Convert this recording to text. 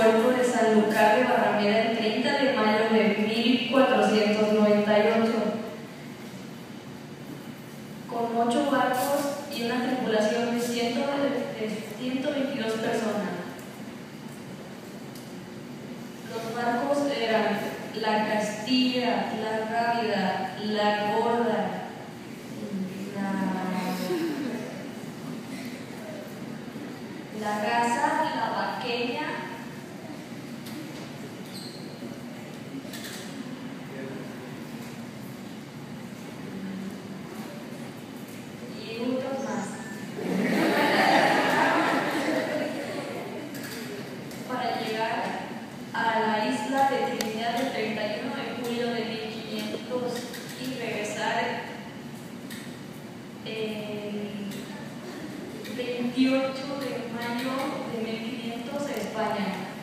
puerto de Sanlúcar de Barrameda el 30 de mayo de 1498, con 8 barcos y una tripulación de 122 personas. Los barcos eran la Castilla, la Rábida, la Gorda, la Gaza, la Vaqueña, y otros más, para llegar a la isla de Trinidad el 31 de julio de 1500 y regresar el 28 de mayo de 1500 a España.